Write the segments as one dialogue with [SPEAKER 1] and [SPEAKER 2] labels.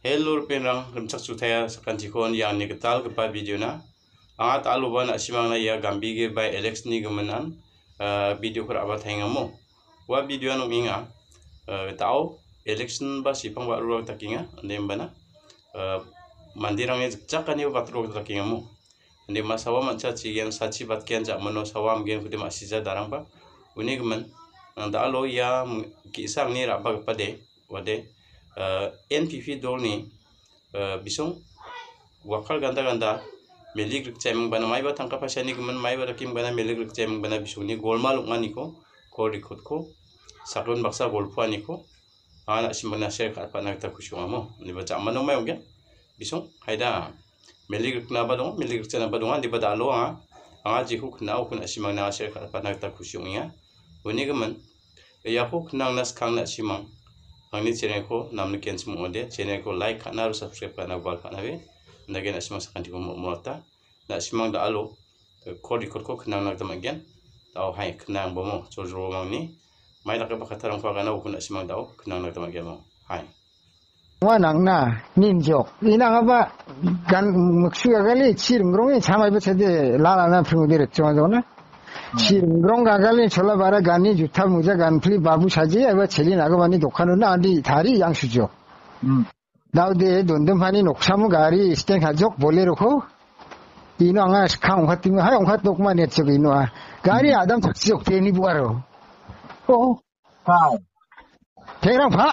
[SPEAKER 1] Hello penrang remchak sutaya sakan jikon yang ni ketal kepa video na angat aluban asimang na ya gambige by Alex ni gemenan video kera abat hengamo wa video anu inga tau election ba sipang ba ruang takinga ndem bana mandirang e jakani ba ruang takinga mo ndem masawa mancha cigen sachi batkian jak mano sawam gen kudim asija darang ba uni gemen anda alo ya kisang ni raba kepade wade NPP dol ni bisong wakal ganda melik rikcemeng bana mai ba tangka pasani gemen mai ba rakim bana melik rikcemeng bana bisong ni golmal ngani ko rikot ko saklon baksa golpu ani ko ana simbana share kat pana ta kusyong mo ni ba jamano mai oge bisong haida melik rikna ba dong melik rikcena ba dong di ba dalo anga jihu khna o khna simang na share kat pana ta kusyong ya uni gemen ya ko khna nas khang na simang angni channel ko namni cancel mo de channel ko like kana ru subscribe kana bal kana be ndage na simang sakanti ko mo ta na simang da alo ko record ko khna na ta magyan taw hai khna bo mo chojro mang ni mai la ka bakhatarang fa kana ko na simang daw khna na ta magyan mo hai
[SPEAKER 2] wa nang na nin jok ina ba gan muksuga gali chiringrong chamai ba chede la la na phungu de chwa jo na chiringrong ga gali chola bara gani juta muja gan pli babu saji aba cheli nago bani dokhanun na andi thari yangsujo 나우데 돈돈파니 녹사무 가리 스텐 가족 볼레로코 이노 anga khang khating ha ong khat dokma net chok ino gari adam chok teni buaro o
[SPEAKER 3] Hai.
[SPEAKER 2] terang pha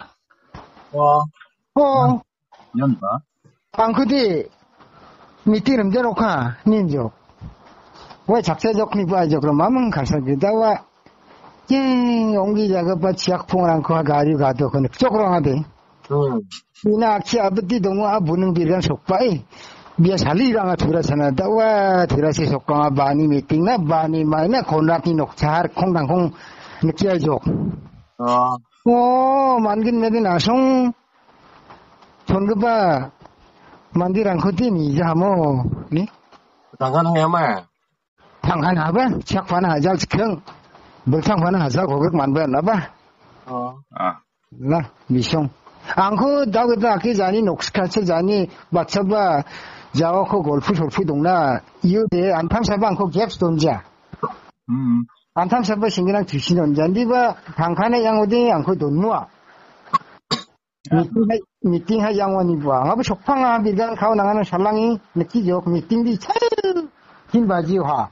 [SPEAKER 2] o
[SPEAKER 3] Nhân ba.
[SPEAKER 2] angkudi mitirim jeroka ninjo 왜 작세적 니부아죠 그럼 마음은 갈사기다와 예 용기 작업과 지약풍을 안고 가리 가도 그 쪽으로 하대 이나 키 아버지 동무 부능 비랑 속바이 biar salirang aturasana dawa turasi sokong bani meeting na bani mana konaki nokchar kongdang kong nikia jok mangin medin asong thongba mandirang khoti ni jamo ni
[SPEAKER 3] Tangan ngema.
[SPEAKER 2] tangan apa chak fana ajal chikhang beltang fana ajal gogek manba na ba na bisong angko dagoda ki jani nokskha jani bachaba jawa ko gol프 졸프 동나 이유대 안탐사방 ko 갭스 돈자 안탐사방 신기랑 주시는 잔디바 방칸의 양호대 안고 돈누아 미팅할 양원이 봐 아부 속팡아 비단 가오 나가는 살랑이 느끼죠 미팅디 차르 긴 바지화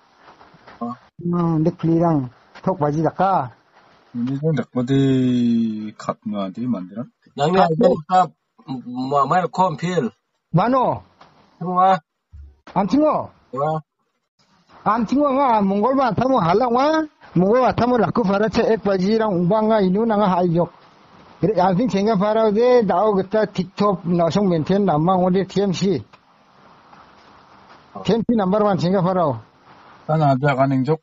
[SPEAKER 2] 넥플리랑 톡 바지 닦아
[SPEAKER 3] 이거 넥바디 갓나디 만들어
[SPEAKER 4] 양이 알다니까 뭐 컴필
[SPEAKER 2] 마노
[SPEAKER 4] 와
[SPEAKER 2] 안팅어
[SPEAKER 4] 와
[SPEAKER 2] 안팅어가 몽골바 타모 할랑와 몽골바 타모 라쿠 파라체 액바지랑 웅방가 이누나가 하이죠 그래 알팅 생각 파라데 나오 그따 틱톡 나송 멘텐 남망 오데 TMC 넘버 1 생각 파라오
[SPEAKER 3] 하나 아자 가는 쪽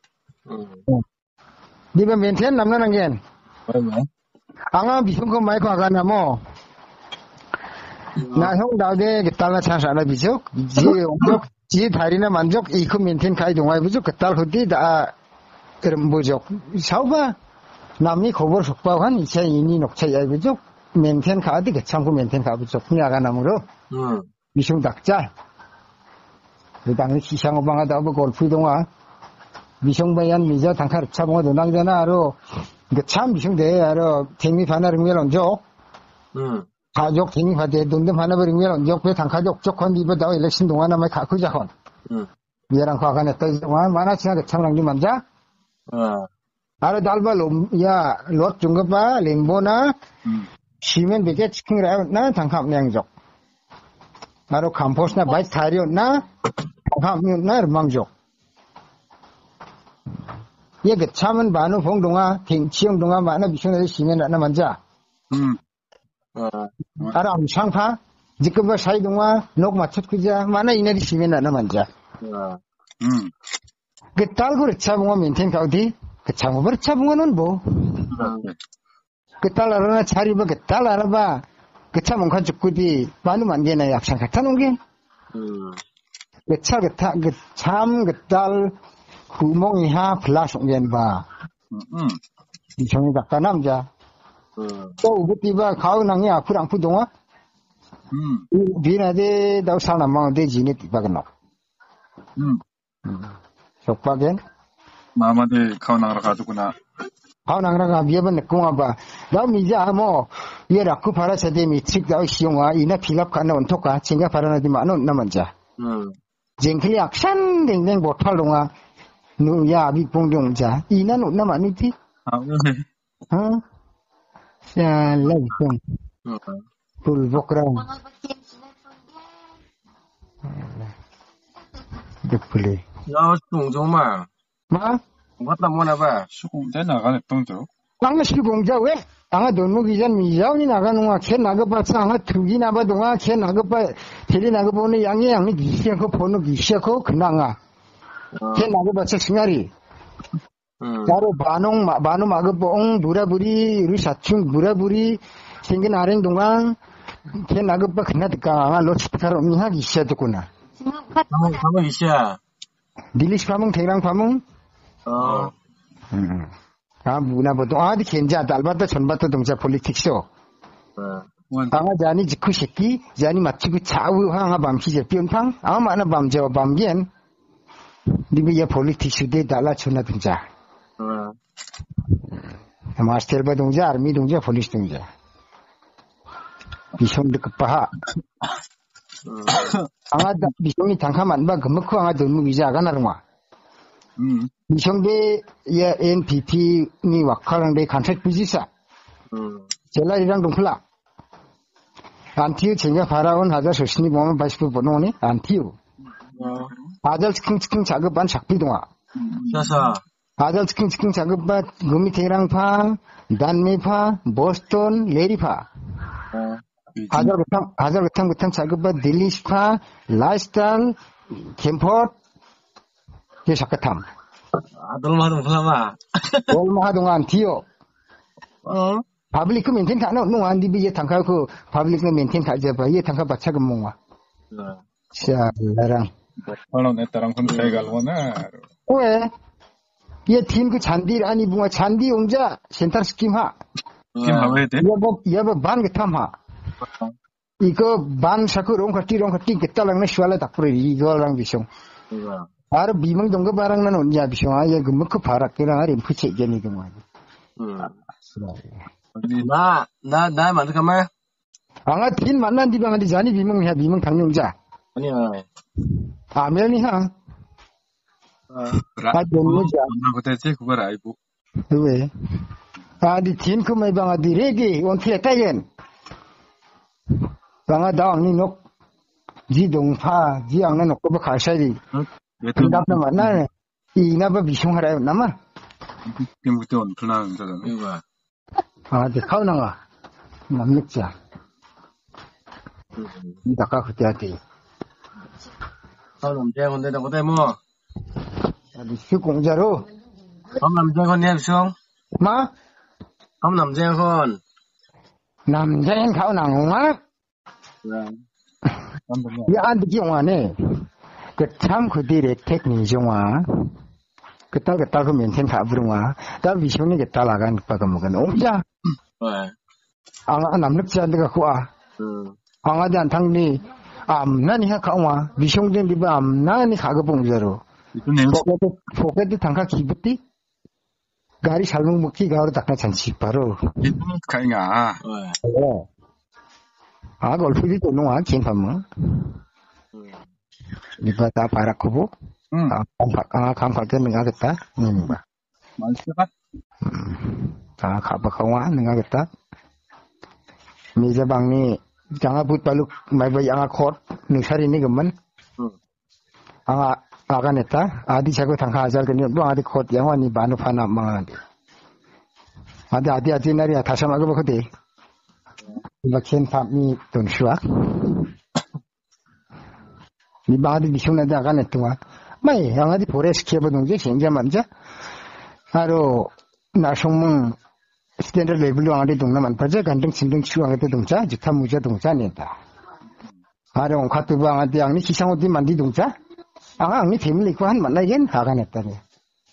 [SPEAKER 2] 니가 멘텐 남나는 게
[SPEAKER 3] 왜
[SPEAKER 2] 앙아 비송코 마이크 아가나 뭐 나 형 나오게 그딸나 찬사나 비죠 지 다리나 만족 이코 멘텐 카이 동아이 부죠 그딸 후디 다 그럼 뭐죠 사우바 남이 고벌 속바한 이체 이니 녹차야 부죠 멘텐 카디 개창고 멘텐 카부죠 그냐가 나무로 미숑 닥자 그 당시 시상 오방하다 뭐 골프 동아 미숑 바얀 미저 당카 차봉어 도당잖아 아로 참 미숑 대 아로 탱미 바나르면 언죠 가족 탱미 바대 돈도 바나버리면 언죠 그 당카족 쪽건 이보다 일렉션 동안 아마 가고 자건 미랑 과간에 또 동안 많아 지나 참랑이 만자 아로 달발로 야 롯 중급바 림보나 시면 베게 치킨이라 나 당카 명족 아로 캄포스나 바이 타리오 나 당카 망족 ये गच्छामन बानो फोंग दोंगा थिंचियंग दोंगा माना बिशों सिमेन ना मंजा आराम सांफा जिकबा साइ दोंगा नोक माछत कुजा माना इनारि सिमेन ना मंजा गताल को रक्षा बुंगा मेंटेन काउदी गच्छा मो रक्षा बुंगा नन बो गताल अरना छारिबा गताल अरबा गच्छा मंखा जुकुदी बानु 만게나 약상 같아 놓게 गच्छा गथा गच्छाम गताल 구멍이 하 플라스 겐바 이종이 작가 남자 또 우부티바 가은왕이 아프랑 부동아 Binade daw sana mga de jinit bagano. Sokpagen.
[SPEAKER 3] 마마데 카우나라 가지고나.
[SPEAKER 2] How nang biyaban kung ba. Daw mija mo. Yera ku para sa de mitrik daw siyonga ina pilap kana untoka chinga para na di mano namanja. Jengkli action ding botol donga. Nu ya bi pungdong ja. Ina no namani ti.
[SPEAKER 3] 아, 네.
[SPEAKER 2] Ha? Sa lagong. Full bokra. Depule.
[SPEAKER 4] 야, 동정마.
[SPEAKER 2] Ma?
[SPEAKER 4] 맞다 뭐나 봐.
[SPEAKER 3] 수공대 나가는 동조.
[SPEAKER 2] Ang sigonja we. Ang donmo gijan mijaw ni naganunga ken nagapa sa ang tugi naba donga ken nagapa teli nagapa ni yangi yangi gisya ko pono gisya ko knanga. Ken nagapa sa singari. Karo banong magapa ong buraburi ru satchung buraburi singin areng donga ken nagapa kna deka ang lo chitkaro miha gisya to kuna.
[SPEAKER 4] 가만 있어.
[SPEAKER 2] Dilis pamong terang pamong. Buna bodo adi kenja dalbata chonbata dongja politicsyo. Anga jani jikku sheki jani machigu chawu hanga bamsi je pionpang anga mana bamjewa bamgen dibi ya politicsyo de dala chona dongja. Master ba dongja army dongja police dongja. Bishong de kapaha. Anga bishongi tangkaman ba gemekku anga donmu visa aga narwa. 미성대 예 NPP 니 wakhalangde contract business 젤라리랑 동플라 안티우 쟁가 바라온 하자 소신이 보면 바시고 보노니 안티우 아들 치킨 작업반 작비동아
[SPEAKER 4] 자사.
[SPEAKER 2] 아들 치킨 작업반 구미테랑파 단미파 보스턴 레리파 아들 같은 작업반 딜리스파 라이스탄 캠퍼 게 작가탐
[SPEAKER 4] 아들마도 불러봐.
[SPEAKER 2] 얼마 동안 디오 public maintain kana no andi bi ye tangka ko public maintain ka jaba ye tangka bacha ga mongwa sha larang
[SPEAKER 3] 얼른 애따랑 혼자 갈거나.
[SPEAKER 2] oe ye team ku chandi ani bunga chandi ongja center scheme ha
[SPEAKER 3] 김하왜 돼?
[SPEAKER 2] yaba ban ga tham ha iko ban saku rong khati kita lang na shwala takpure igo lang bisong Ar bimang dongga barang nan onja bisong ay gumuk ko parak kira ari puche geni gumwa.
[SPEAKER 4] 나 만들 가만.
[SPEAKER 2] Anga tin manan di bang di jani bimang ya bimang tangyongja.
[SPEAKER 4] 아니야.
[SPEAKER 2] Amel ni ha. donmoja.
[SPEAKER 3] 그때지 그걸 알고.
[SPEAKER 2] We. Di tin ko may bang di regi on tietayen. Banga daang ni nok ji dong pha ji ang na nok ko ba khasari. Tindak na mana ina ba bisong harayo nama
[SPEAKER 3] 김부터 온플라는 거잖아.
[SPEAKER 4] 이거.
[SPEAKER 2] de khau na nga namnikja ida ka khutiati
[SPEAKER 4] 남자 건데다 고대 뭐.
[SPEAKER 2] adi su kongjaro
[SPEAKER 4] 남자 건 냅송.
[SPEAKER 2] ma
[SPEAKER 4] 남자 건.
[SPEAKER 2] namjaen khau na nga ya andi ki wane ke tham khudire technique jongwa kita ko maintain ka burungwa da bisoni ke talagan pa ka mugan ongja anga namnikja de ka kwa anga dan thangni amnani ha kawa bisongden diba amnani ka ga bongjaro 포켓 당가 기부티 가리 살롱 먹기 가로 닦아 잔치 바로
[SPEAKER 3] 가잉아.
[SPEAKER 2] 아 골프디 또 노아 kin파모 니가 다 바라코보 아 감각에 능하겠다
[SPEAKER 3] 만스가
[SPEAKER 2] 아 가바카와 능하겠다 미자방니 장아 붓발룩 마이바 양아 콧 능사리니 그만 아 아가네타 아디 자고 당가 하잘 그니 뭐 아디 콧 양아니 바누 파나 망하는데 아디 나리야 다시 막어 보거든 Baksen pami tunshua. Ni baadi bishuna da kan etwa. Mai yang adi forest ke bodong je senja manja. Aro nasong standard level ang adi dongna man paja gandeng sindeng chu ang adi dongja jikha muja dongja neta. Aro ang khatu ba ang adi ang ni kisang odi mandi dongja. Ang ni family ko han man na yen ha kan eta ni.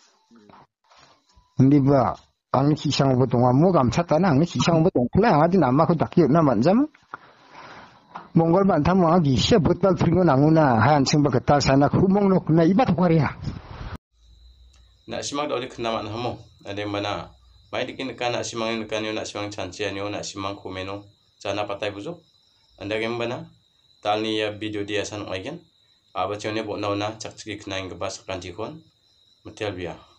[SPEAKER 2] Ndi ba ang kisang bodong mo gam chata na ang kisang bodong kula ang adi nama ko dakyo na manjam 몽골 반탐 와 기시에 붙발 프리고 나무나 한 층바 그딸 사나 후몽록 나 이바 토가리야
[SPEAKER 1] na simang da odi kena man hamo ade mana mai dikin kan na simang na simang chanche ni na simang kumeno jana patai bujo anda gem bana talni ya video dia san oigen aba chone bo na chakchiki kena ing bas kan jikon metel bia